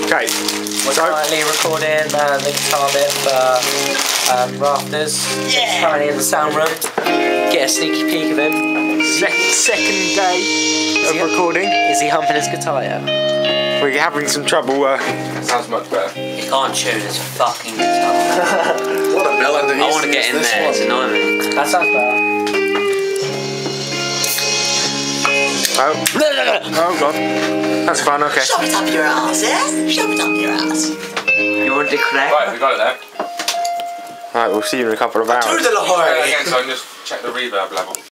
Okay. We're currently recording the guitar bit for Rafters. Yeah. Currently in the sound room. Get a sneaky peek of him. Second day of recording. Is he humping his guitar yet? We're having some trouble. Sounds much better. He can't tune his fucking guitar. What a melody. I want to get in there, it's annoying. That sounds better. Oh. Oh god. That's fun, okay. Shove it up your ass, eh? Shove it up your ass. You want to connect? Right, we got it there. Alright, we'll see you in a couple of hours. Again, so I can just check the reverb level.